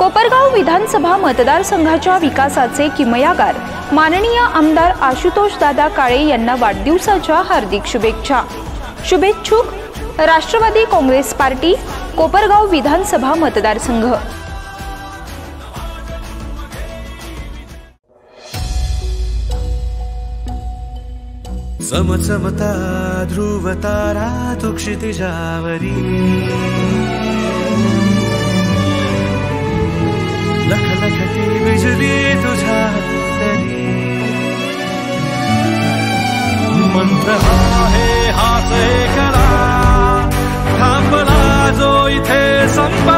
कोपरगाव विधानसभा मतदारसंघाच्या विकासाचे किमयागार माननीय आमदार आशुतोष दादा काळे यांना वाढदिवसाच्या हार्दिक शुभेच्छा। शुभेच्छुक राष्ट्रवादी काँग्रेस पार्टी कोपरगाव विधानसभा मतदारसंघ। समचमता ध्रुव तारा तू क्षितिजावरी, लखलखती बिजली तुझ्या तरी। मंत्र आहे हाच करा, थांबला जो इथे संप